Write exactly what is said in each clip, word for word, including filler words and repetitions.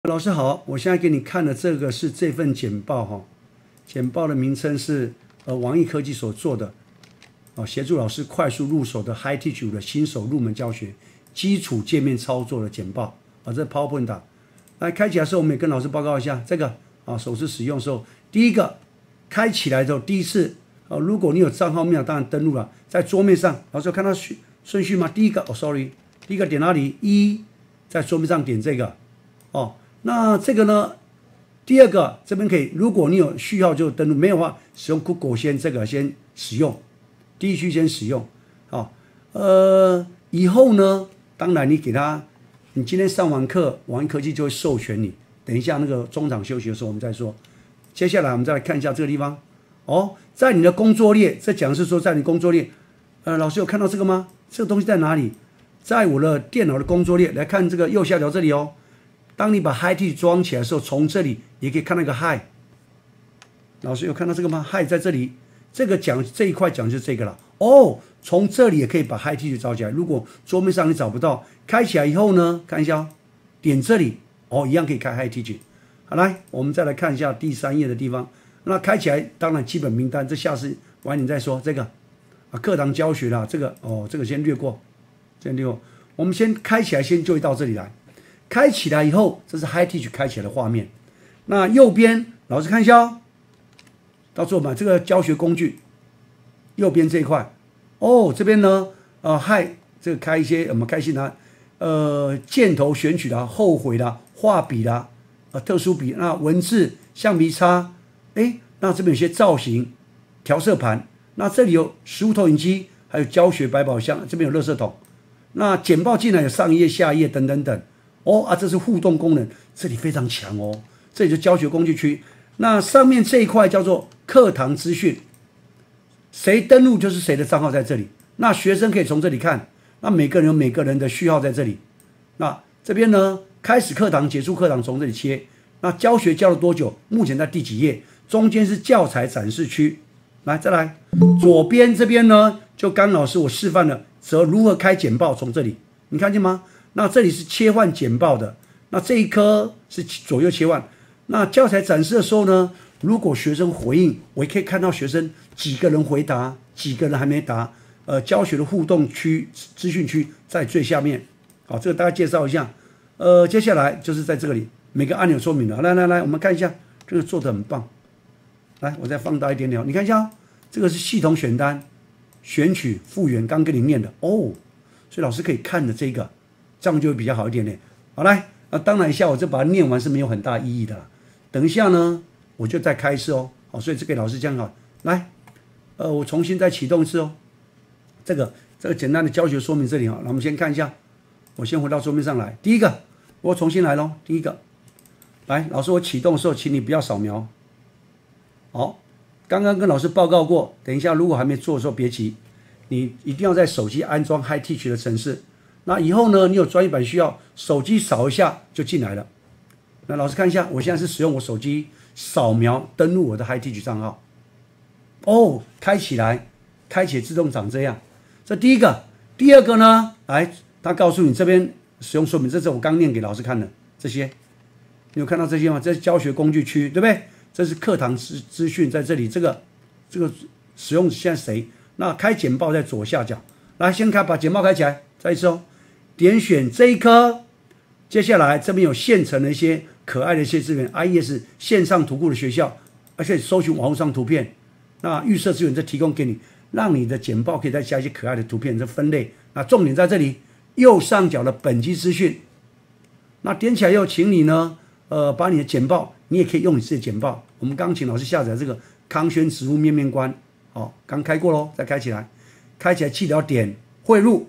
老师好，我现在给你看的这个是这份简报哈，简报的名称是呃网易科技所做的，哦协助老师快速入手的 HiTeach 五的新手入门教学基础界面操作的简报啊，这 PowerPoint 档。来开起来的时候，我们也跟老师报告一下这个啊，首次使用的时候，第一个开起来的时候，第一次啊，如果你有账号密码，当然登录了，在桌面上，老师有看到顺顺序吗？第一个哦 ，sorry， 第一个点哪里？一，在桌面上点这个哦。那这个呢？第二个这边可以，如果你有需要就登录，没有的话，使用 Google 先这个先使用，第一区先使用。好，呃，以后呢，当然你给他，你今天上完课，网易科技就会授权你。等一下那个中场休息的时候我们再说。接下来我们再来看一下这个地方。哦，在你的工作列，这讲的是说在你工作列，呃，老师有看到这个吗？这个东西在哪里？在我的电脑的工作列，来看这个右下角这里哦。当你把 HiTeach 装起来的时候，从这里也可以看到一个 Hi。老师有看到这个吗 ？Hi 在这里，这个讲这一块讲就是这个了。哦，从这里也可以把 HiTeach 找起来。如果桌面上你找不到，开起来以后呢，看一下、哦，点这里，哦，一样可以开 HiTeach。好，来，我们再来看一下第三页的地方。那开起来，当然基本名单，这下次晚点再说。这个啊，课堂教学啦，这个哦，这个先略过，先略过。我们先开起来，先就会到这里来。开起来以后，这是 HiTeach 开起来的画面。那右边，老师看一下哦，到最后嘛，这个教学工具，右边这一块，哦，这边呢，呃 ，Hi 这个开一些我们开心的，呃，箭头选取的、后悔的、画笔的、呃，特殊笔，那文字、橡皮擦，哎，那这边有些造型、调色盘，那这里有实物投影机，还有教学百宝箱，这边有垃圾桶，那简报进来有上一页、下一页等等等。哦啊，这是互动功能，这里非常强哦。这里就教学工具区，那上面这一块叫做课堂资讯，谁登录就是谁的账号在这里。那学生可以从这里看，那每个人有每个人的序号在这里。那这边呢，开始课堂、结束课堂从这里切。那教学教了多久？目前在第几页？中间是教材展示区。来，再来，左边这边呢，就甘老师我示范了，则如何开简报，从这里，你看见吗？那这里是切换简报的，那这一颗是左右切换。那教材展示的时候呢，如果学生回应，我也可以看到学生几个人回答，几个人还没答。呃，教学的互动区、资讯区在最下面。好，这个大家介绍一下。呃，接下来就是在这里每个按钮说明了。来来来，我们看一下，这个做得很棒。来，我再放大一点点，你看一下、哦，这个是系统选单、选取、复原，刚跟你念的哦，所以老师可以看的这个。这样就会比较好一点点。好，来，那当然一下我就把它念完是没有很大意义的啦。等一下呢，我就再开一次哦。好，所以这个老师这样好。来，呃，我重新再启动一次哦。这个这个简单的教学说明这里哈，那我们先看一下。我先回到桌面上来。第一个，我重新来咯。第一个，来，老师我启动的时候，请你不要扫描。好，刚刚跟老师报告过，等一下如果还没做的时候别急，你一定要在手机安装 HiTeach 的程式。那以后呢，你有专业版需要，手机扫一下就进来了。那老师看一下，我现在是使用我手机扫描登录我的 HiTeach 账号。哦，开起来，开启自动长这样。这第一个，第二个呢，来，他告诉你这边使用说明，这是我刚念给老师看的这些，你有看到这些吗？这是教学工具区，对不对？这是课堂资资讯在这里，这个这个使用现在谁？那开简报在左下角，来，先开把简报开起来，再一次哦。点选这一颗，接下来这边有现成的一些可爱的一些资源 ，I E S 线上图库的学校，而且搜寻网络上图片，那预设资源这提供给你，让你的简报可以再加一些可爱的图片，这分类。那重点在这里右上角的本机资讯，那点起来又请你呢，呃，把你的简报，你也可以用你自己的简报。我们刚请老师下载这个康轩植物面面观，好，刚开过咯，再开起来，开起来记得要点汇入。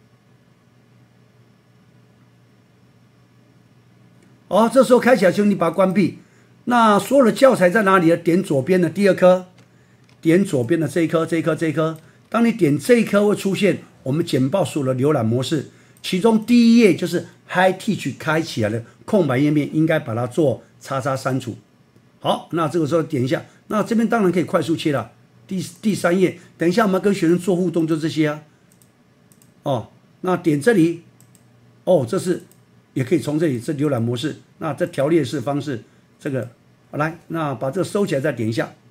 哦，这时候开起来就你把它关闭。那所有的教材在哪里呢？点左边的第二颗，点左边的这一颗，这一颗，这一颗。当你点这一颗，会出现我们简报所有的浏览模式。其中第一页就是 HiTeach 开起来的空白页面，应该把它做叉叉删除。好，那这个时候点一下，那这边当然可以快速切了。第第三页，等一下我们要跟学生做互动，就这些啊。哦，那点这里，哦，这是。也可以从这里这浏览模式那这条列式方式，这个来，那把这收起来再点一下。